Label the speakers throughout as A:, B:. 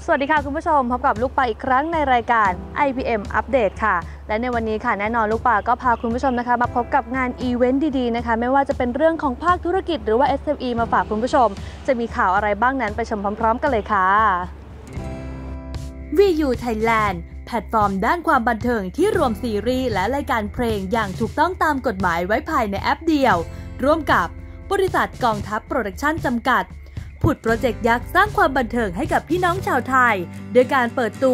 A: สวัสดีค่ะคุณผู้ชมพบกับลูกปลาอีกครั้งในรายการ IPM อัปเดตค่ะและในวันนี้ค่ะแน่นอนลูกปลาก็พาคุณผู้ชมนะคะมาพบกับงานอีเวนต์ดีๆนะคะไม่ว่าจะเป็นเรื่องของภาคธุรกิจหรือว่า SME มาฝากคุณผู้ชมจะมีข่าวอะไรบ้างนั้นไปชมพร้อมๆกันเลยค่ะ
B: VU Thailand แพลตฟอร์มด้านความบันเทิงที่รวมซีรีส์และรายการเพลงอย่างถูกต้องตามกฎหมายไว้ภายในแอปเดียวร่วมกับบริษัทกองทัพโปรดักชั่นจำกัดผุดโปรเจกต์ยักษ์สร้างความบันเทิงให้กับพี่น้องชาวไทยโดยการเปิดตัว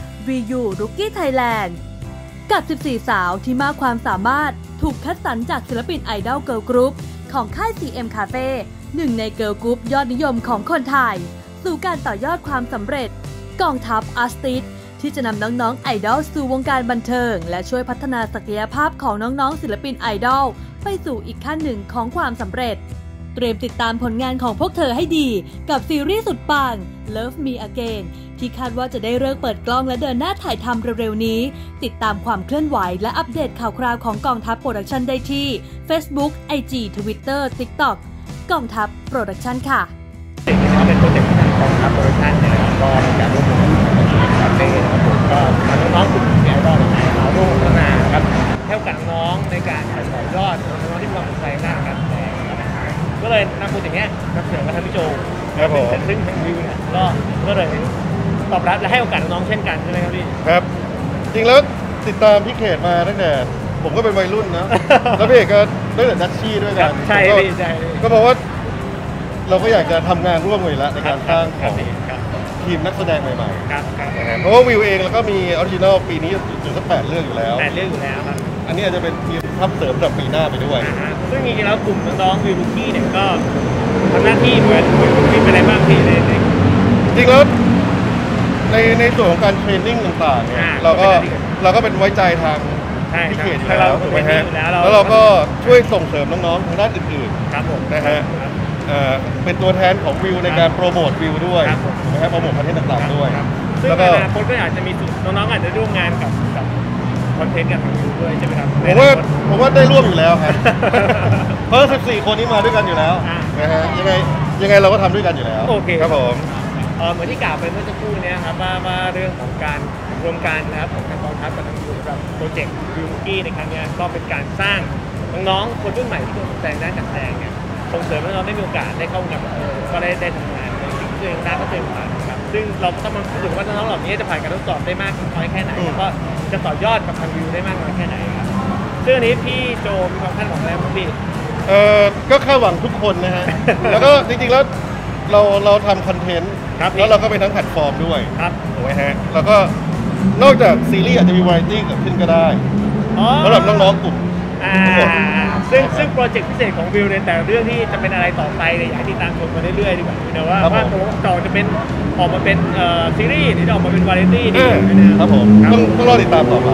B: VU Rookie Thailand กับ 14 สาวที่มากความสามารถถูกคัดสรรจากศิลปินไอดอลเกิร์ลกรุ๊ปของค่าย CM Cafe หนึ่งในเกิร์ลกรุ๊ปยอดนิยมของคนไทยสู่การต่อยอดความสำเร็จกองทัพอาร์ติสต์ที่จะนำน้องๆไอดอลสู่วงการบันเทิงและช่วยพัฒนาศักยภาพของน้องๆศิลปินไอดอลไปสู่อีกขั้นหนึ่งของความสำเร็จเตรียมติดตามผลงานของพวกเธอให้ดีกับซีรีส์สุดปัง Love Me Again ที่คาดว่าจะได้เลิกเปิดกล้องและเดินหน้าถ่ายทำเร็วๆนี้ติดตามความเคลื่อนไหวและอัปเดตข่าวคราวของกองทัพโปรดักชั่นได้ที่ Facebook IG Twitter TikTok กองทัพโปรดักชั่นค่ะ
C: เป็นโปรเจกต์ที่ทางกองทัพโปรดักชั่นเนี่ยนะครับก็มีการร่วมมือกับคาเฟ่นะครับผมก็ทางน้องๆกลุ่มไอดอลเราร่วมพัฒนาครับให้โอกาสน้องในการต่อยอดน้องๆที่มีความสนใจด้านการแสดงก็เลยนำโปรเจกต์นี้นำเสนอมาทางพี่โจซึ่งทางวิวเนี่ยก็เลยตอบรับและให้โอกาสน้องเช่นกันใช่ไหมครับพี่
D: ครับจริงแล้วติดตามพี่เขตมาตั้งแต่ผมก็เป็นวัยรุ่นนะแล้วพี่เอกก็ได้แต่ดัชชี่ด้วยกัน
C: ใช่พี่ใช่
D: ก็บอกว่าเราก็อยากจะทำงานร่วมกันแล้วในการสร้างของทีมนักแสดงใหม่ๆนะครับเพราะว่าวิวเองแล้วก็มีออริจินอลปีนี้ถึงสัก8 เรื่องอยู่แล้ว
C: 8 เรื่องอยู่แล้วครับ
D: อันนี้อาจจะเป็นทีมทัพเสริมสำหรับปีหน้าไปด้วย
C: ซึ่งจริงๆแล้วกลุ่มน้องๆวิวลูกี้เนี่ยก็ทำหน้าที่เหมือนที่เป็นอะไรบ้างพี่ใน
D: จริงแล้วในส่วนของการเทรนนิ่งต่างๆเนี่ยเราก็เป็นไว้ใจทางพี่เขตอยู่แล้วถูกไหมฮะแล้วเราก็ช่วยส่งเสริมน้องๆทางด้านอื่นๆนะฮะเป็นตัวแทนของวิวในการโปรโมทวิวด้วยนะครับโปรโมทคอนเทนต์ต่างๆด้วย
C: แล้วก็อนาคตก็อาจจะมีน้องๆอาจจะร่วมงานกับคอนเทนต์กับทางวิวด้วยใช่ไหมครับ
D: ผมว่าได้ร่วมอยู่แล้วครับเพราะ14 คนนี้มาด้วยกันอยู่แล้วนะฮะยังไงเราก็ทำด้วยกันอยู่แล้ว
C: โอเค
D: ครับผม
C: เหมือนที่กล่าวไปเมื่อสักครู่นี้ครับว่าเรื่องของการรวมกันนะครับของทางกองทัพกับทางวิวกับโปรเจกต์วิวกี้ในครั้งนี้ก็เป็นการสร้างน้องๆคนรุ่นใหม่ที่สนใจด้านการแสดงเนี่ยส่งเสริมให้เราได้มีโอกาสได้เข้ากับก็ได้ทำงานในสิ่งที่ตัวเองได้ก็เต็มผ่านครับซึ่งเราต้องมาดูว่าน้องๆเหล่านี้จะผ่านการทดสอบได้มากน้อยแค่ไหนแล้วก็จะต่อยอดกับทางวิวได้มากน้อยแค่ไหนครับซึ่งอันนี้พี่โจมีความคาดหวังอะไรบ้างพี่
D: ก็คาดหวังทุกคนนะฮะแล้วก็จริงๆแล้วเราทำคอนเทนต์แล้วเราก็เป็นทั้งแพลตฟอร์มด้วยถูกไหมฮะแล้วก็นอกจากซีรีส์อาจจะมีวาไรตี้เกิดขึ้นก็ได้สำหรับน้องๆกลุ่ม
C: ซึ่งโปรเจกต์พิเศษของวิวในแต่เรื่องที่จะเป็นอะไรต่อไปเนี่ยอยากให้ติดตามชมกันเรื่อยๆดีกว่านะว่าต่อจะเป็นออกมาเป็นซีรีส์หรือจะออกมาเป็นวาไรตี้ดี
D: ครับผมต้องรอติดตามต่อไป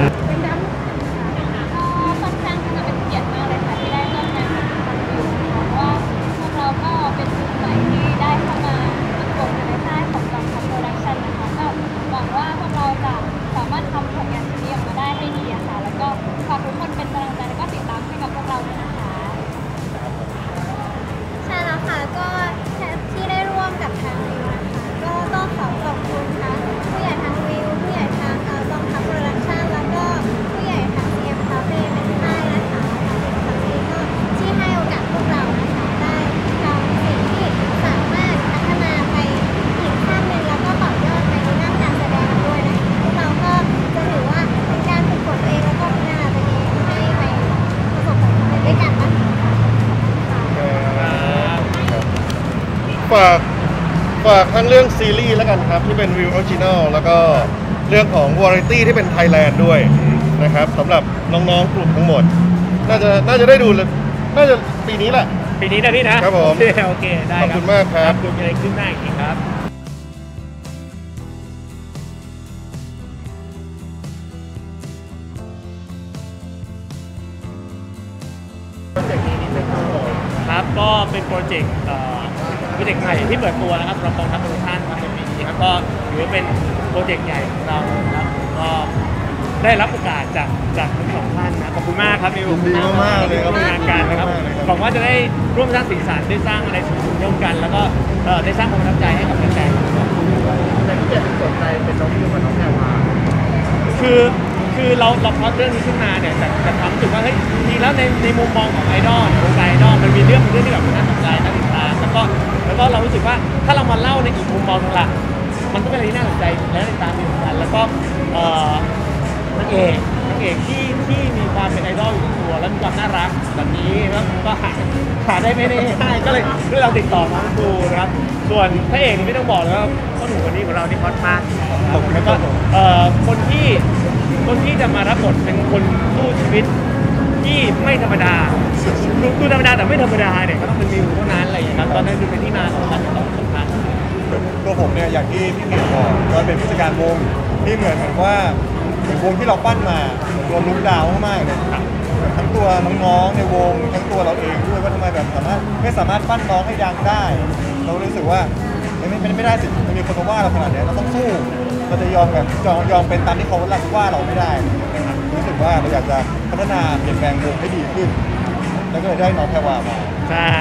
D: ฝากทั้งเรื่องซีรีส์แล้วกันครับที่เป็นวิวออริจินอลแล้วก็เรื่องของวาไรตี้ที่เป็นไทยแลนด์ด้วยนะครับสำหรับน้องๆกลุ่มทั้งหมดน่าจะได้ดูน่าจะปีนี้แหละ
C: ปีนี้นะพี่นะครับ
D: ผม
C: โอเคได้
D: ขอบคุณมากครับ
C: ดูอะไรขึ้นหน้าอีกทีครับโปรเจกต์นี้นิดนึงครับก็เป็นโปรเจกต์ใหม่ที่เปิดตัวนะครับสำหรับกองทัพโปรดักชั่นในปีนี้ครับก็ถือว่าเป็นโปรเจกต์ใหญ่ของเราครับก็ได้รับโอกาสจากทั้งสองท่านนะขอบคุณมากครับ
D: ดีมากเลยครับ
C: งานการนะครับหวังว่าจะได้ร่วมสร้างสีสันได้สร้างอะไรสนุกร่วมกันแล้วก็ได้สร้างความประทับใจให้กับแฟนๆแต่ที่เกิดเป็นสนใจเป็นน้องยูกับน้องแพรวาคือเราพอดเรื่องนี้ขึ้นมาเนี่ยจากความรู้สึกว่าเฮ้ยจริงๆแล้วในมุมมองของไอดอลวงการไอดอลมันมีเรื่องที่แบบน่าสนใจน่าติดตามแล้วก็เรารู้สึกว่าถ้าเรามาเล่าในอีกมุมมองนึงละมันก็เป็นอะไรที่น่าสนใจและติดตามเหมือนกันแล้วก็นางเอกที่มีความเป็นไอดอลอยู่ในตัวและมีความน่ารักแบบนี้ก็หาได้ไม่ได้ง่ายก็เลยเราติดต่อมาดูนะครับส่วนพระเอกนี่ไม่ต้องบอกเลยว่าพ่อหนุ่มคนนี้ของเราที่ฮอตมากแล้วก็คนที่จะมารับบทเป็นคนสู้ชีวิตที่ไม่ธรรมดาดูธรรมดาแต่ไม่ธรรมดาเนี่ยก็ต้องเป็นมิวเท่านั้นอะไรอย่างเงี้ยครับตอนนั้นคือเป็นที่มาของการต่อสัมพันธ์
E: ตัวผมเนี่ยอย่างที่พี่เมย์บอกก็เป็นผู้จัดการวงที่เหมือนว่าเป็นวงที่เราปั้นมาตัวลุ้นดาวมากเลยทั้งตัวน้องๆในวงทั้งตัวเราเองด้วยว่าทำไมแบบไม่สามารถปั้นน้องให้ดังได้เรารู้สึกว่าไม่ได้สิมันมีคนมาว่าเราขนาดนี้เราต้องสู้เราจะยอมเป็นตามที่เขาว่าเราไม่ได้นะครับรู้สึกว่าเราอยากจะพัฒนาเปลี่ยนแปลงวงให้ดีขึ้นแล้วก็เลยได้น้องแพรวามา
C: ใช่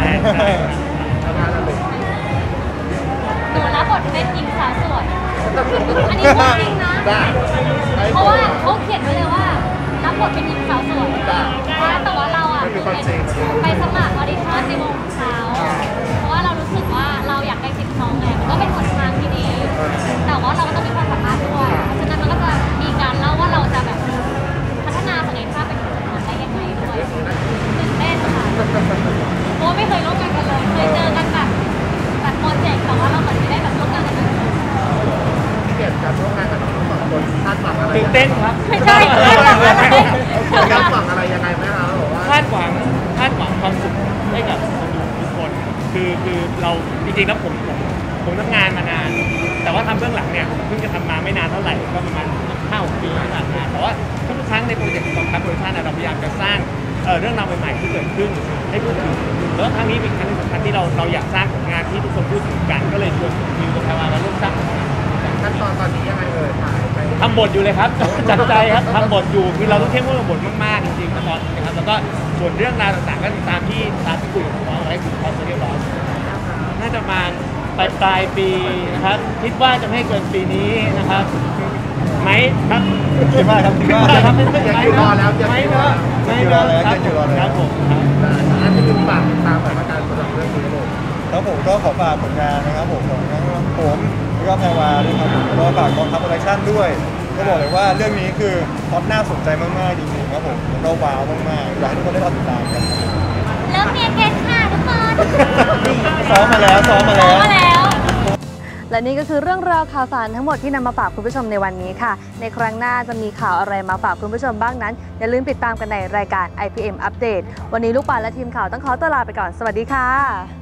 F: หนูรับบทเป็นหญิงสาวสวยอันนี้พูดจริงนะเพราะว่าเขาเขียนไว้เลยว่ารับบทเป็นหญิงสาวสวยแต่ว่าเราอ่ะไปสมัครออดิชั่นในวงเขาเพราะว่าเรารู้สึกว่าเราอยากได้สิทธิ์น้องไงมันก็เป็นหนทางที่ดีแต่ว่าเราก็ต้องมีความสามารถด้วยเพราะฉะนั้นมันก็จะมีการเล่าว่าเราจะแบบพัฒนาศักยภาพเป็นคนทำได้ยังไงด้วยตื่นเต้นค่ะเพราะว่าไม่เคยร่วมงานกันเลยเคยเจอกันแบบโปรเจกต์แต่ว่าเราเหมือนไม่ได้แบบร่วมงานกันเลย
C: เกี่ยวกับร่วมงานกับน้องสองคนคาดหวังอะไรตื่นเต้นครับ
F: ไม่ใช่
C: คาดหวังอะไรยังไงไหมครับคาดหวังความสุขให้กับคนดูทุกคนคือเราจริงๆแล้วผมทำงานมานานแต่ว่าทำเบื้องหลังเนี่ยเพิ่งจะทำมาไม่นานเท่าไหร่ก็ประมาณ5-6 ปีที่ผ่านมาแต่ว่าทุกครั้งในโปรเจกต์ของการโปรดักชั่นเราพยายามจะสร้างเรื่องราวใหม่ๆที่เกิดขึ้นให้พูดถึงแล้วครั้งนี้เป็นครั้งสำคัญที่เราอยากสร้างผลงานที่ทุกคนพูดถึงกันก็เลยชวนมิวกับแพรวามาร่วมสร้างขั้นตอนนี้ยังไงทำบทอยู่เลยครับจัดใจครับทำบทอยู่คือเราต้องเข้มข้นกับบทมากๆจริงๆตอนนี้นะครับแล้วก็ส่วนเรื่องราวต่างๆก็ตามที่คุยกับน้องไว้คือพอจะเรียบร้อยน่าจะมาปลายปีนะครับคิดว่าจะไม่เกินปีนี้นะครับไหมครับ
E: คิดว่าครับ
C: ยังอยู่รอแล้วยังอยู่รอแล้วครับผมน่าจะเป็นฝากตามสถานการณ์สำหรับเรื่องนี้
E: ครับผมก็ขอฝากผลงานนะครับผมของผมแล้วก็แพรวาด้วยครับแล้วก็ฝากกองทัพโปรดักชั่นด้วยก็บอกเลยว่าเรื่องนี้คือฮอตน่าสนใจมากๆจริงๆครับผมแล้วก็ว้าวมากๆอยากให้ทุกคนได้รอติดตามกัน
F: เริ่มเรียนเกณฑ์ค่ะทุกคน
E: ซ้อมมาแล้ว
A: และนี่ก็คือเรื่องราวข่าวสารทั้งหมดที่นำมาฝากคุณผู้ชมในวันนี้ค่ะในครั้งหน้าจะมีข่าวอะไรมาฝากคุณผู้ชมบ้างนั้นอย่าลืมติดตามกันในรายการ IPM อัปเดตวันนี้ลูกปานและทีมข่าวต้องขอตัวลาไปก่อนสวัสดีค่ะ